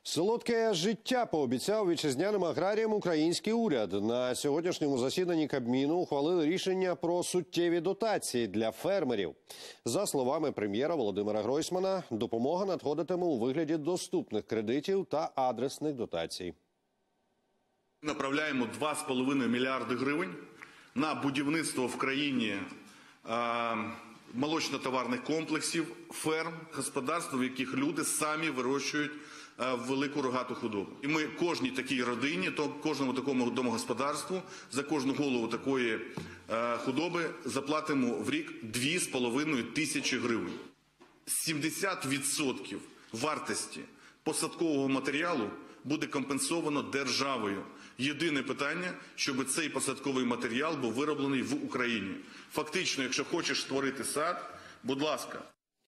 Солодке життя пообіцяв вітчизняним аграріям український уряд. На сьогоднішньому засіданні Кабміну ухвалили рішення про суттєві дотації для фермерів. За словами прем'єра Володимира Гройсмана, допомога надходитиме у вигляді доступних кредитів та адресних дотацій. Направляємо 2,5 мільярди гривень на будівництво в країні молочно-товарних комплексів, ферм, господарств, в яких люди самі вирощують велику рогату худобу. І ми кожній такій родині, кожному такому домогосподарству за кожну голову такої худоби заплатимо в рік 2,5 тисячі гривень. 70% вартості посадкового матеріалу буде компенсовано державою. Єдине питання, щоб цей посадковий матеріал був вироблений в Україні. Фактично, якщо хочеш створити сад, будь ласка,